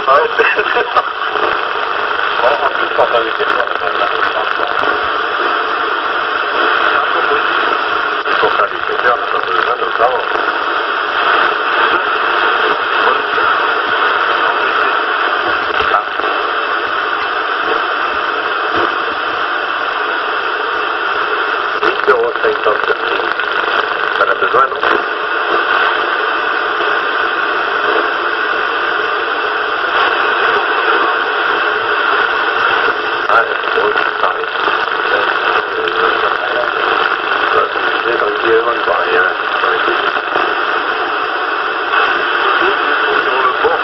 Ouais, c'est ça. Bon, en plus, quand on était fort, Pour faire des critères, on n'a pas besoin de savoir. On a besoin, non? Ah, c'est drôle, c'est pareil. C'est dans le dieu, on ne voit rien. Sur le pont.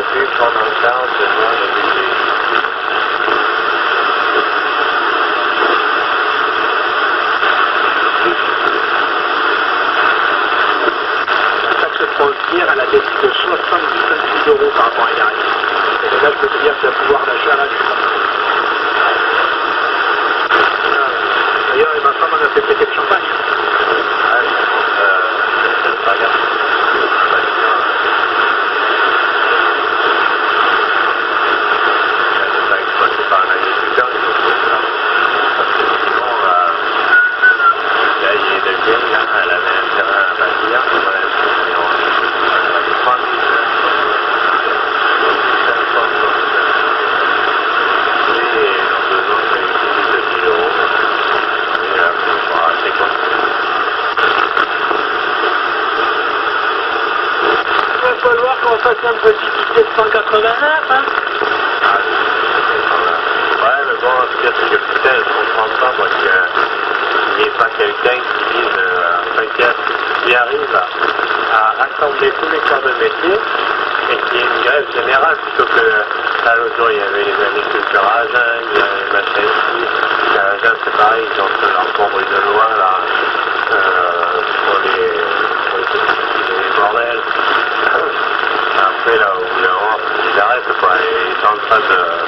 pu prendre en charge moi le budget. La taxe frontière, elle a baissé de 70 € par rapport à l'année dernière. Et là, je peux te dire que le pouvoir d'achat, là, je suis content. D'ailleurs, ma femme en a fait péter le champagne. C'est pas grave. C'est pas un agriculteur, il faut ça. Parce que sinon, là, il est de vieille, là, elle avait un terrain à bâtir, elle avait 3 500 et en 2 ans, c'est une petite de 10 €. Et là, il faudra assez quoi. Il va falloir qu'on fasse un petit ticket de 189, hein. Ouais, mais bon, en tout cas, c'est que putain, je comprends pas, moi, qu'il n'y ait pas quelqu'un qui arrive à rassembler tous les corps de métier et qu'il y ait une grève générale plutôt que là, l'autre jour, il y avait les agriculteurs à Agen, il y avait les machins ici. À Agen, c'est pareil, ils ont fait leur prendre une loi, là, pour les bordels. Après, là, au bout d'un moment, ils arrêtent, quoi. Ils sont en train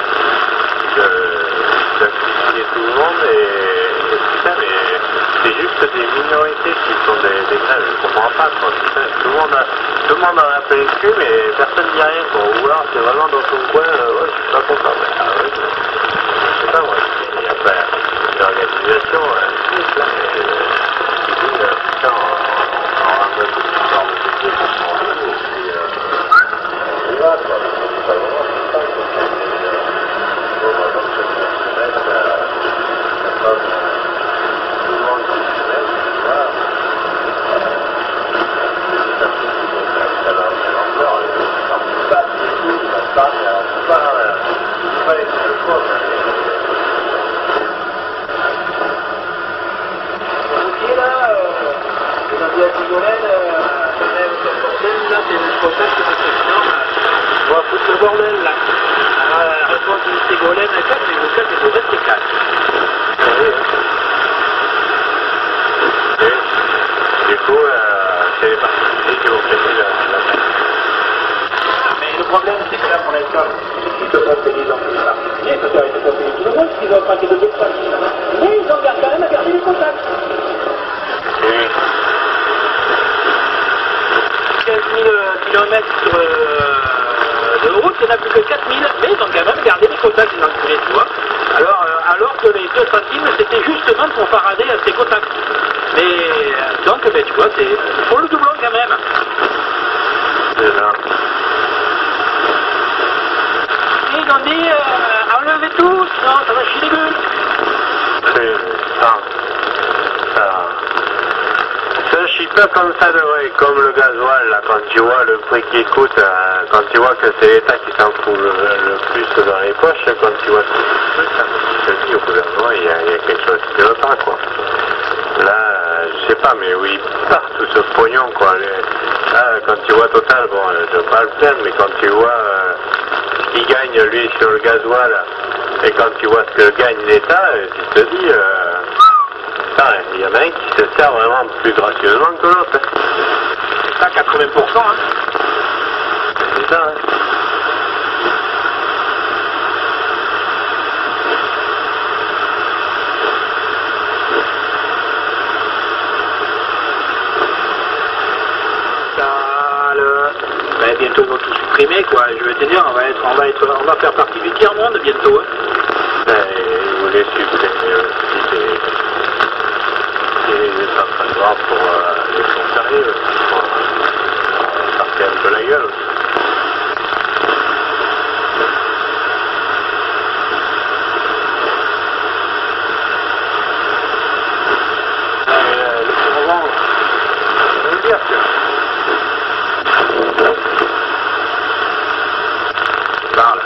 d'appliquer tout le monde et putain, mais c'est juste des minorités qui font des grèves, je comprends pas, quoi. Putain, tout le monde en a plein le cul, mais personne ne dit rien, quoi. Ou alors, c'est vraiment dans son coin, ouais, je suis pas content. Ah ouais, je sais pas, moi, il n'y a pas d'organisation, là, mais putain, on ramène tout ce genre de métier pour son vie, et puis, là, quoi, c'est pas vraiment, c'est pas, On va foutre le bordel là. Réponse d'une Ségolène à 4, mais vous faites des mauvaises séquelles. Du coup, c'est les particuliers qui vont payer la taxe. Mais le problème, c'est que là, pour l'instant, ils ne peuvent pas payer dans les particuliers, parce qu'ils ne peuvent pas payer tout le monde, parce qu'ils ont pas de dépenses. Mais ils ont quand même à garder les contacts. Oui. 15 000 km de route, il n'y en a plus que 4 000, mais ils ont quand même gardé les contacts, les enculés, tu vois. Alors que les 2 centimes, c'était justement pour farader à ces contacts. Mais, donc, ben, tu vois, c'est pour le doublon quand même. C'est ça. Et ils ont dit, enlevez tout, sinon ça va chier les bulles. Ça chie pas comme ça devrait, comme le gasoil, là, quand tu vois le prix qu'il coûte, quand tu vois que c'est l'État qui s'en fout le plus dans les poches, quand tu vois tout ça, je te dis, au gouvernement, il y a quelque chose qui ne va pas, quoi. Là, je sais pas, mais oui, part tout ce pognon, quoi. Là, quand tu vois Total, bon, je ne veux pas le plaindre, mais quand tu vois ce qu'il gagne, lui, sur le gasoil, et quand tu vois ce que gagne l'État, tu te dis... il y en a un qui se sert vraiment plus gracieusement que l'autre. C'est ça, 80%, hein. C'est ça, hein. Bientôt ils vont tout supprimer, quoi. Je veux te dire, on va faire partie du tiers-monde bientôt, hein. Ils voulaient supprimer aussi des entraînements pour les fonctionnaires aussi, pour sortir un peu la gueule aussi. Le plus moment, je veux dire que parle.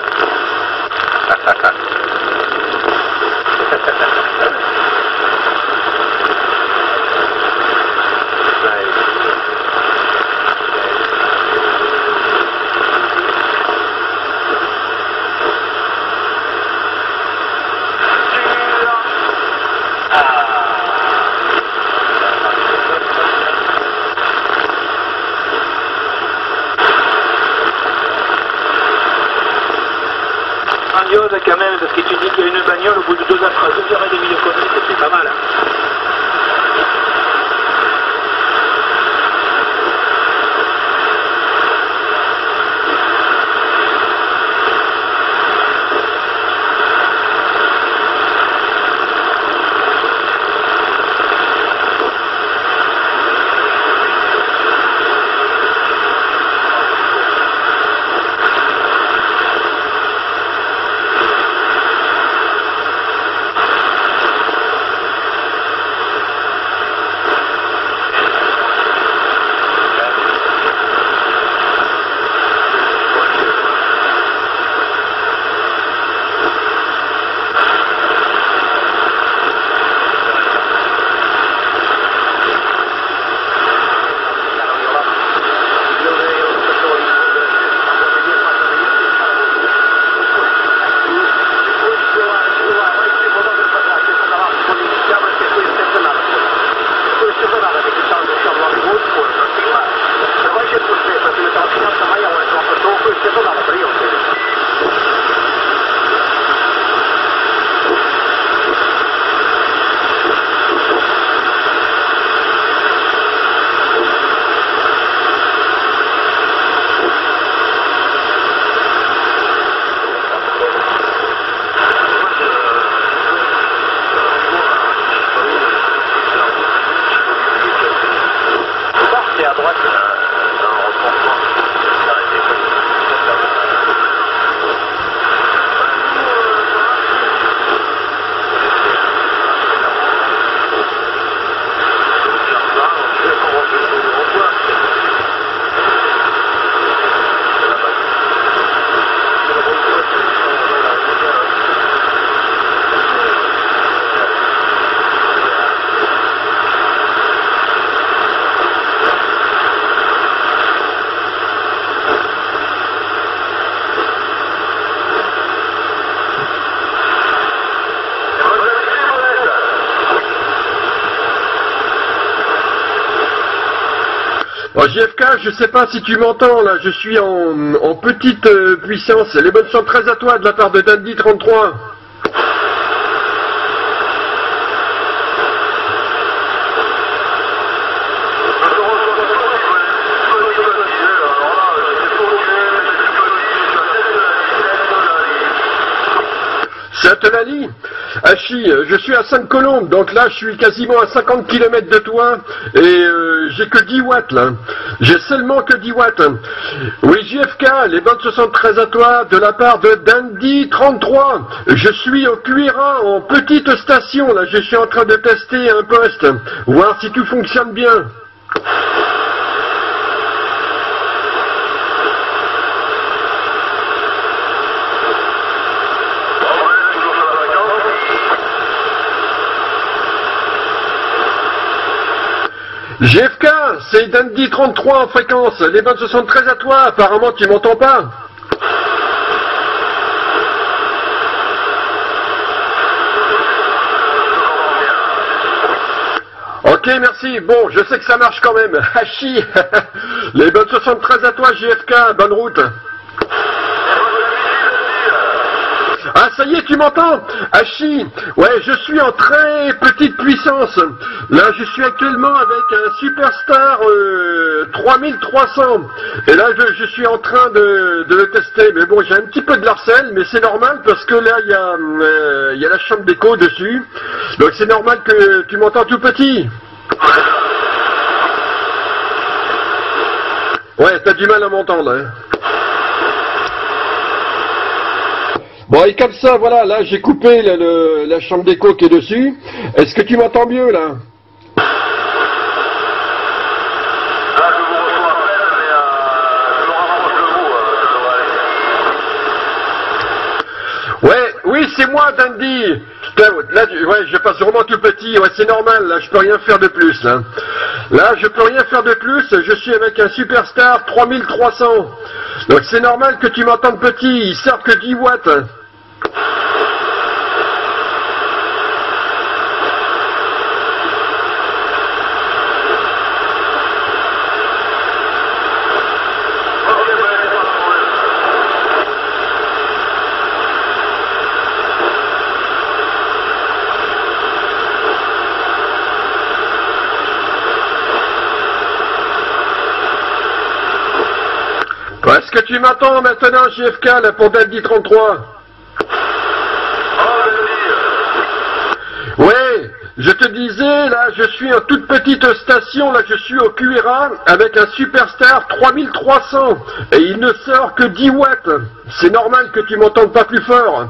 période quand même, parce que tu dis qu'il y a une bagnole au bout de 2h30 de conduite, c'est pas mal. Hein. Oh, JFK, je sais pas si tu m'entends, là, je suis en petite puissance. Les bonnes sont très à toi de la part de Dandy 33. C'est à Telali. Hachi, je suis à Sainte-Colombe, donc là je suis quasiment à 50 km de toi, et j'ai que 10 watts là. J'ai seulement que 10 watts. Oui, JFK, les bonnes 73 à toi, de la part de Dandy 33. Je suis au Cuira, en petite station, là, je suis en train de tester un poste, voir si tout fonctionne bien. JFK, c'est Dandy 33 en fréquence, les bonnes 73 à toi, apparemment tu m'entends pas. Ok, merci, bon, je sais que ça marche quand même, Hachi, les bonnes 73 à toi JFK, bonne route. Ah, ça y est, tu m'entends? Hachi, ouais, je suis en très petite puissance. Là, je suis actuellement avec un Superstar 3300. Et là, je suis en train de le tester. Mais bon, j'ai un petit peu de larcène, mais c'est normal parce que là, il y a la chambre d'écho dessus. Donc, c'est normal que tu m'entends tout petit. Ouais, t'as du mal à m'entendre, hein. Bon, et comme ça, voilà, là, j'ai coupé la chambre d'écho qui est dessus. Est-ce que tu m'entends mieux, là? Là, je vous reçois à peine, mais je me rapproche de vous, Ouais, oui, c'est moi, Dandy. Là, ouais, je passe vraiment tout petit. Ouais, c'est normal, là, je peux rien faire de plus, là. Là, je peux rien faire de plus. Je suis avec un Superstar 3300. Donc, c'est normal que tu m'entendes petit. Il sert que 10 watts. que tu m'entends maintenant, JFK, là, pour Dandy 33? Ouais, je te disais, là, je suis en toute petite station, là, je suis au QRA, avec un Superstar 3300, et il ne sort que 10 watts. C'est normal que tu m'entendes pas plus fort.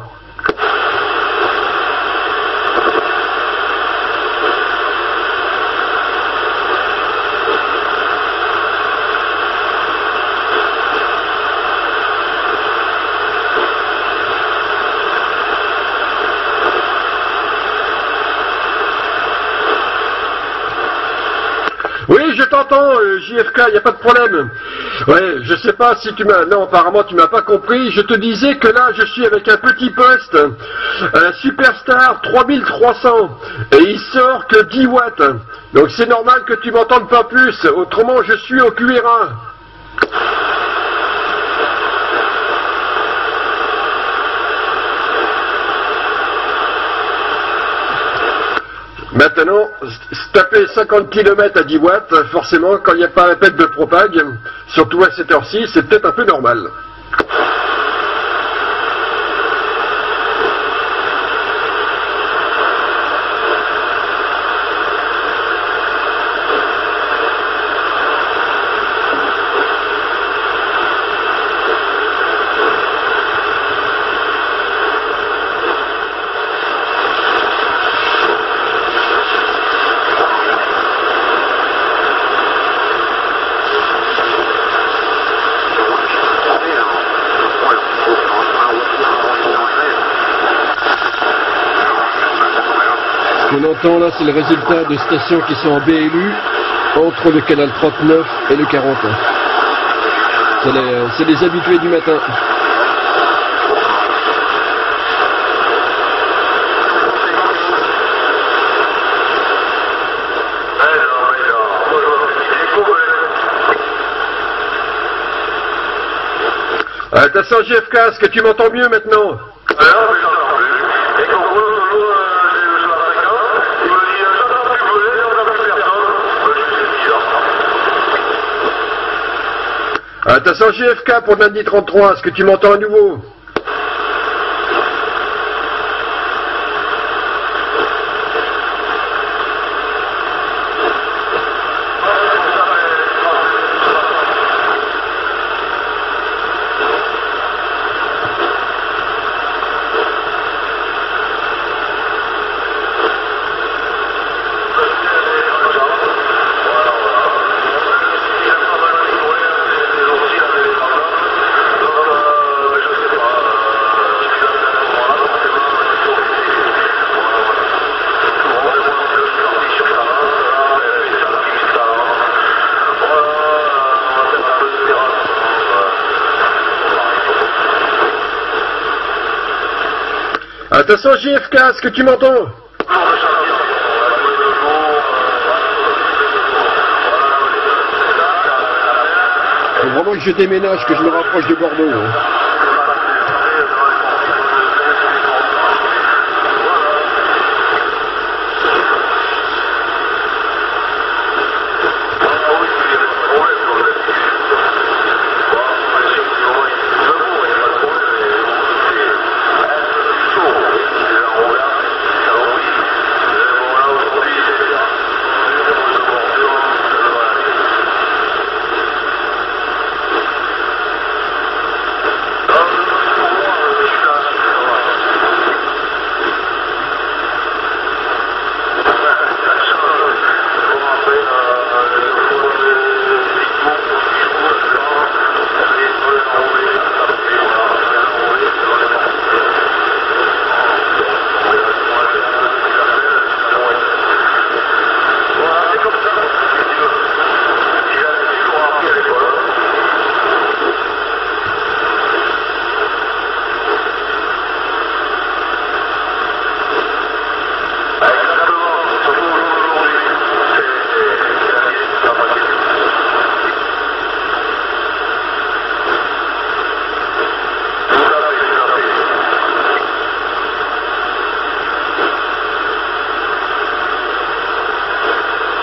Oui, je t'entends, JFK, il n'y a pas de problème. Ouais, je sais pas si tu m'as... Non, apparemment, tu m'as pas compris. Je te disais que là, je suis avec un petit poste, un Superstar 3300, et il sort que 10 watts. Donc c'est normal que tu m'entendes pas plus. Autrement, je suis au QRA. Maintenant, taper 50 km à 10 watts, forcément, quand il n'y a pas un pet de propague, surtout à cette heure-ci, c'est peut-être un peu normal. Ce qu'on entend là, c'est le résultat de stations qui sont en BLU entre le canal 39 et le 40. C'est les habitués du matin. Attention JFK, est-ce que tu m'entends mieux maintenant? Attention JFK pour Dandy 33, est-ce que tu m'entends à nouveau? Attention JFK, est-ce que tu m'entends? Faut vraiment que je déménage, que je me rapproche de Bordeaux. Hein.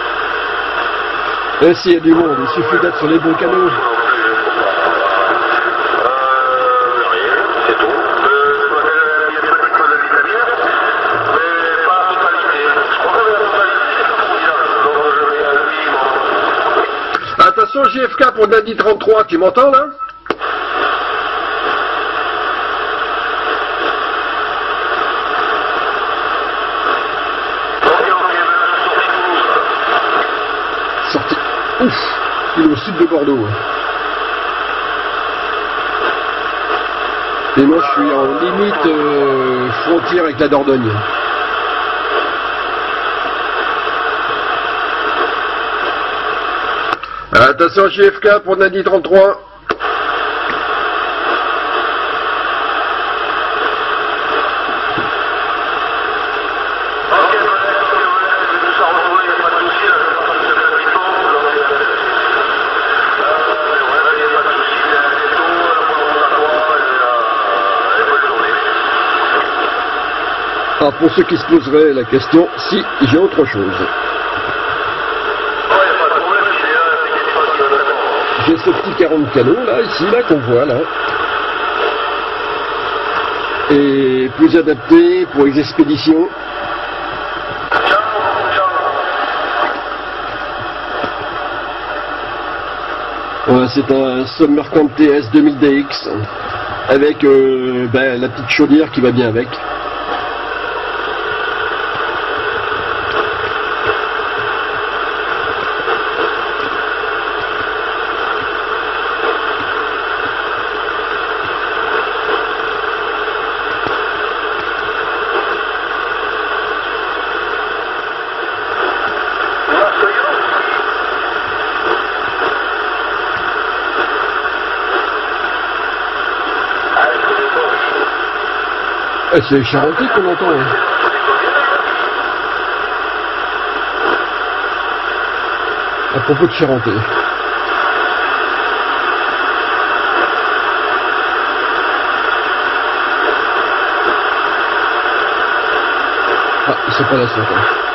Ainsi il y a du monde, il suffit d'être sur les bons canaux. pour Nadi 33, tu m'entends là? Sorti. Ouf, il est au sud de Bordeaux. Et moi je suis en limite frontière avec la Dordogne. Attention JFK pour Nadi 33. Alors pour ceux qui se poseraient la question, si j'ai autre chose. J'ai ce petit 40 canons là, ici, là, qu'on voit là. Et plus adapté pour les expéditions. Voilà, c'est un Submercant TS 2000DX avec la petite chaudière qui va bien avec. C'est Charentais qu'on entend. Hein. À propos de Charentais. Ah, c'est pas la sorte. Hein.